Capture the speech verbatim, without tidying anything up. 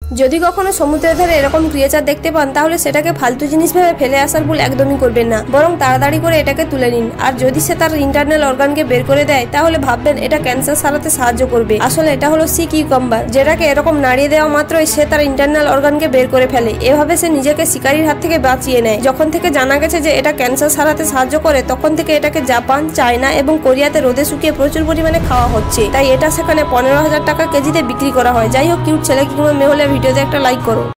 যদি কখনো সমুদ্রের ধারে এরকম ক্রিয়েচার দেখতে পান তাহলে সেটাকে ফালতু জিনিস ভেবে ফেলে আসার ভুল একদমই করবেন না, বরং তাড়াতাড়ি করে এটাকে তুলে নিন। আর যদি সে তার ইন্টারনাল অর্গানকে বের করে দেয় তাহলে ভাববেন এটা ক্যান্সার সারাতে সাহায্য করবে। আসলে এটা হলো সি কিউকাম্বার, যেটাকে এরকম নাড়িয়ে দেওয়া মাত্রই সে তার ইন্টারনাল অর্গানকে বের করে ফেলে। এভাবে সে নিজেকে শিকারীর হাত থেকে বাঁচিয়ে নেয়। যখন থেকে জানা গেছে যে এটা ক্যান্সার সারাতে সাহায্য করে তখন থেকে এটাকে জাপান, চায়না এবং কোরিয়াতে রোদে শুকিয়ে প্রচুর পরিমাণে খাওয়া হচ্ছে। তাই এটা সেখানে পনেরো হাজার টাকা কেজিতে বিক্রি করা হয়। যাই হোক, কিউট ছেলে কিংবা মেয়ে হলে ভিডিওতে একটা লাইক করো।